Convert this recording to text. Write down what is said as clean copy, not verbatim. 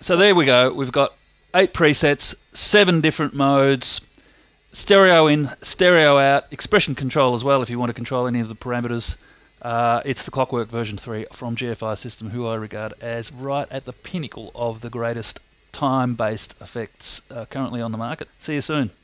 So there we go. We've got 8 presets, 7 different modes, stereo in, stereo out, expression control as well if you want to control any of the parameters. It's the Clockwork version 3 from GFI System, who I regard as right at the pinnacle of the greatest time-based effects currently on the market. See you soon.